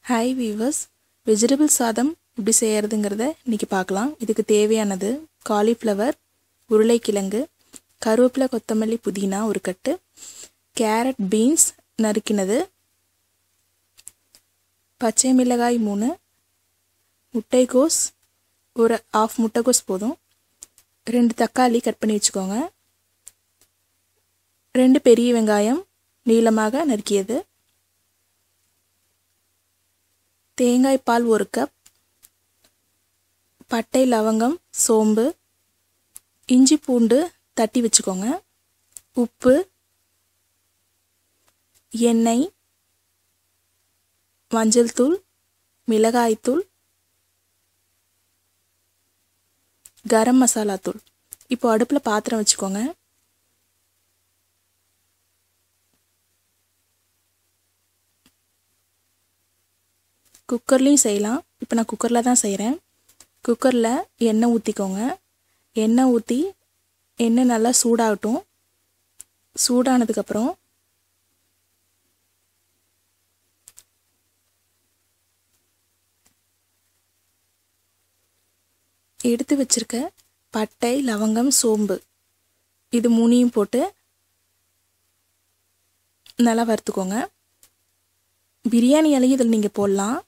Hi viewers, vegetable சாதம் எப்படி செய்கிறதுங்கிறத இன்றைக்கி பார்க்கலாம். இதுக்கு தேவையானது காலிஃப்ளவர், உருளைக்கிழங்கு, கருவேப்பிலை, கொத்தமல்லி, புதினா ஒரு கட்டு, கேரட், பீன்ஸ் நறுக்கினது, பச்சை மிளகாய் 3, முட்டைகோஸ் ஒரு ஆஃப் முட்டைகோஸ் போதும், 2 தக்காளி கட் பண்ணி வச்சுக்கோங்க, 2 பெரிய வெங்காயம் நீளமாக நறுக்கியது, தேங்காய் பால் 1 கப், பட்டை, லவங்கம், சோம்பு, இஞ்சி பூண்டு தட்டி வச்சுக்கோங்க, உப்பு, எண்ணெய், மஞ்சள் தூள், மிளகாய்த்தூள், கரம் மசாலா தூள். இப்போ அடுப்பில் பாத்திரம் வச்சுக்கோங்க. குக்கர்லேயும் செய்யலாம். இப்போ நான் குக்கரில் தான் செய்கிறேன். குக்கரில் எண்ணெய் ஊற்றிக்கோங்க. எண்ணெய் ஊற்றி எண்ணெய் நல்லா சூடாகட்டும். சூடானதுக்கப்புறம் எடுத்து வச்சிருக்க பட்டை, லவங்கம், சோம்பு இது 3யும் போட்டு நல்லா வறுத்துக்கோங்க. பிரியாணி இலையும் இதில் நீங்கள் போடலாம்.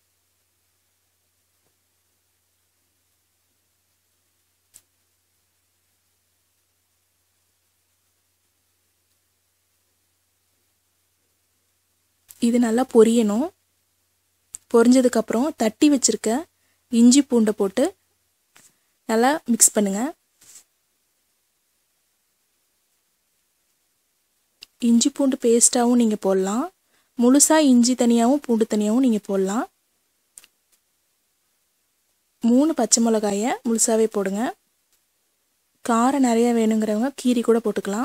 இது நல்லா பொரியணும். பொரிஞ்சதுக்கப்புறம் தட்டி வச்சிருக்க இஞ்சி பூண்டை போட்டு நல்லா மிக்ஸ் பண்ணுங்க. இஞ்சி பூண்டு பேஸ்ட்டாகவும் நீங்கள் போடலாம். முழுசாக இஞ்சி தனியாகவும் பூண்டு தனியாகவும் நீங்கள் போடலாம். 3 பச்சை மிளகாயை முழுசாகவே போடுங்க. காரம் நிறையா வேணுங்கிறவங்க கீரி கூட போட்டுக்கலாம்.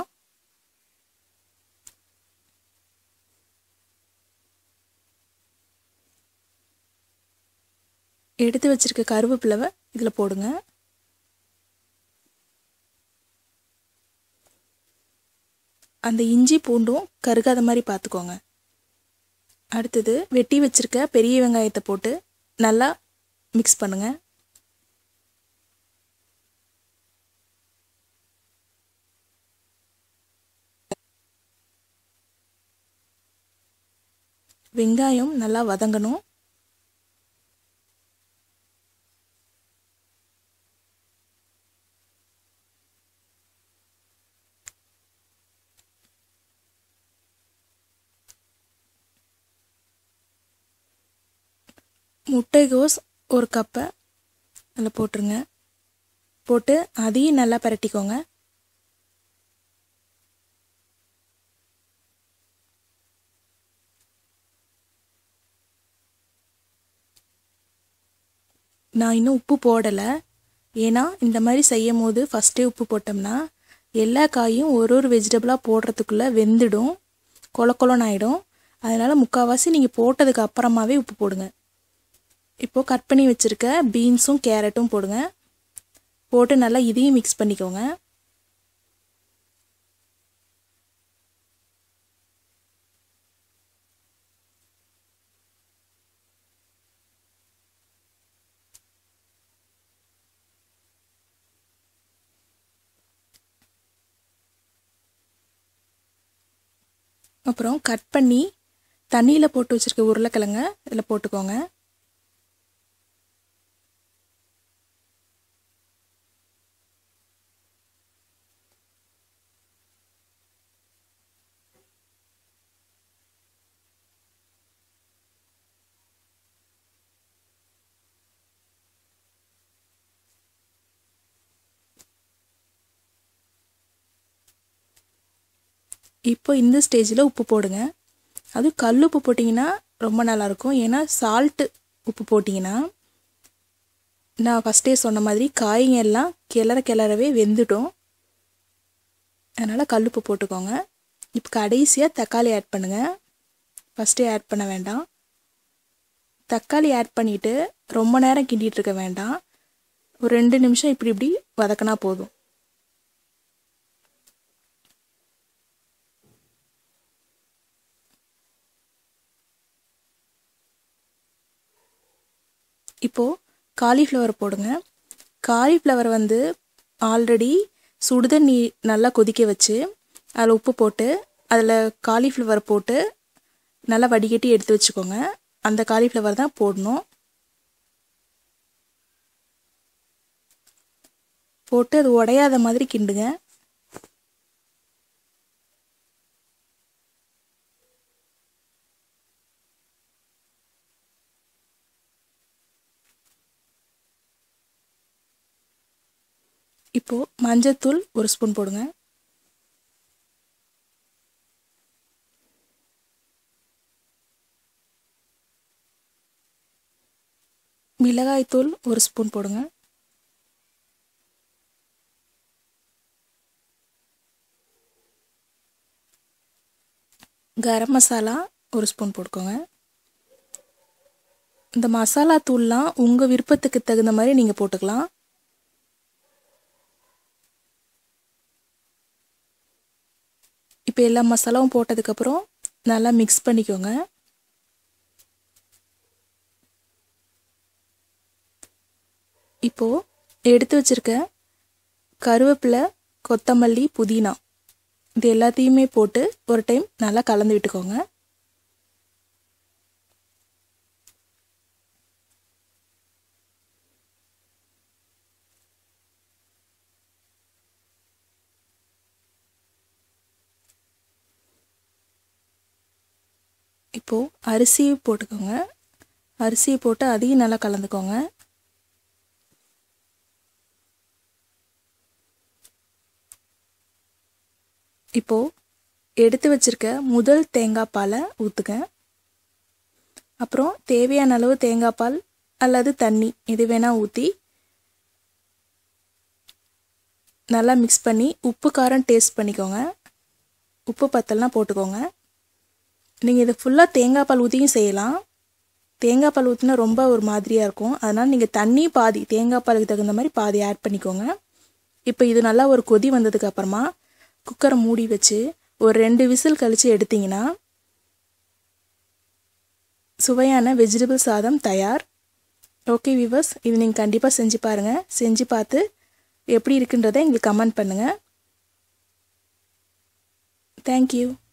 எடுத்து வச்சிருக்க கருவேப்பிலை இதில் போடுங்க. அந்த இஞ்சி பூண்டும் கருகாத மாதிரி பார்த்துக்கோங்க. அடுத்தது வெட்டி வச்சிருக்க பெரிய வெங்காயத்தை போட்டு நல்லா மிக்ஸ் பண்ணுங்க. வெங்காயம் நல்லா வதங்கணும். முட்டைகோஸ் 1 கப்பை அதில் போட்டுருங்க. போட்டு அதையும் நல்லா பரட்டிக்கோங்க. நான் இன்னும் உப்பு போடலை. ஏன்னா இந்த மாதிரி செய்யும் போது ஃபஸ்ட்டே உப்பு போட்டோம்னா எல்லா காயும் ஒரு வெஜிடபிளாக போடுறதுக்குள்ளே வெந்துடும், கொலன்னு ஆகிடும். அதனால் முக்கால்வாசி நீங்கள் போட்டதுக்கு அப்புறமாவே உப்பு போடுங்க. இப்போது கட் பண்ணி வச்சுருக்க பீன்ஸும் கேரட்டும் போடுங்க. போட்டு நல்லா இதையும் மிக்ஸ் பண்ணிக்கோங்க. அப்புறம் கட் பண்ணி தண்ணியில் போட்டு வச்சுருக்க உருளைக்கிழங்க இதில் போட்டுக்கோங்க. இப்போ இந்த ஸ்டேஜில் உப்பு போடுங்க. அது கல் உப்பு போட்டிங்கன்னா ரொம்ப நல்லாயிருக்கும். ஏன்னா சால்ட்டு உப்பு போட்டிங்கன்னா நான் ஃபஸ்ட்டே சொன்ன மாதிரி காய்ங்க எல்லாம் கிளறவே வெந்துடும். அதனால் கல் உப்பு போட்டுக்கோங்க. இப்போ கடைசியாக தக்காளி ஆட் பண்ணுங்கள். ஃபஸ்ட்டே ஆட் பண்ண வேண்டாம். தக்காளி ஆட் பண்ணிவிட்டு ரொம்ப நேரம் கிண்டிகிட்டு இருக்க வேண்டாம். ஒரு 2 நிமிஷம் இப்படி வதக்கினா போதும். இப்போது காலிஃப்ளவர் போடுங்க. காலிஃப்ளவர் வந்து ஆல்ரெடி சுடுதண்ணி நல்லா கொதிக்க வச்சு அதில் உப்பு போட்டு அதில் காலிஃப்ளவர் போட்டு நல்லா வடிகட்டி எடுத்து வச்சுக்கோங்க. அந்த காலிஃப்ளவர் தான் போடணும். போட்டு அது உடையாத மாதிரி கிண்டுங்க. இப்போது மஞ்சத்தூள் 1 ஸ்பூன் போடுங்க. மிளகாய்த்தூள் 1 ஸ்பூன் போடுங்க. கரம் மசாலா 1 ஸ்பூன் போட்டுக்கோங்க. இந்த மசாலா தூள்லாம் உங்கள் விருப்பத்துக்கு தகுந்த மாதிரி நீங்கள் போட்டுக்கலாம். இப்போ எல்லா மசாலாவும் போட்டதுக்கப்புறம் நல்லா மிக்ஸ் பண்ணிக்கோங்க. இப்போது எடுத்து வச்சுருக்க கருவேப்பிலை, கொத்தமல்லி, புதினா இது எல்லாத்தையுமே போட்டு ஒரு டைம் நல்லா கலந்து விட்டுக்கோங்க. இப்போது அரிசியை போட்டுக்கோங்க. அரிசியை போட்டு அதையும் நல்லா கலந்துக்கோங்க. இப்போது எடுத்து வச்சுருக்க முதல் தேங்காய் பாலை ஊற்றுங்க. அப்புறம் தேவையான அளவு தேங்காய் பால் அல்லது தண்ணி எது வேணால் ஊற்றி நல்லா மிக்ஸ் பண்ணி உப்பு காரம் டேஸ்ட் பண்ணிக்கோங்க. உப்பு பத்தல்னா போட்டுக்கோங்க. நீங்கள் இதை ஃபுல்லாக தேங்காய் பால் ஊற்றியும் செய்யலாம். தேங்காய் பால் ஊற்றினா ரொம்ப ஒரு மாதிரியாக இருக்கும். அதனால் நீங்கள் தண்ணி பாதி தேங்காய் பாலுக்கு தகுந்த மாதிரி பாதி ஆட் பண்ணிக்கோங்க. இப்போ இது நல்லா ஒரு கொதி வந்ததுக்கு அப்புறமா குக்கரை மூடி வச்சு ஒரு 2 விசில் கழித்து எடுத்திங்கன்னா சுவையான வெஜிடபிள் சாதம் தயார். ஓகே வியூவர்ஸ், இது நீங்கள் கண்டிப்பாக செஞ்சு பாருங்கள். செஞ்சு பார்த்து எப்படி இருக்குன்றதை எங்களுக்கு கமெண்ட் பண்ணுங்கள். தேங்க்யூ.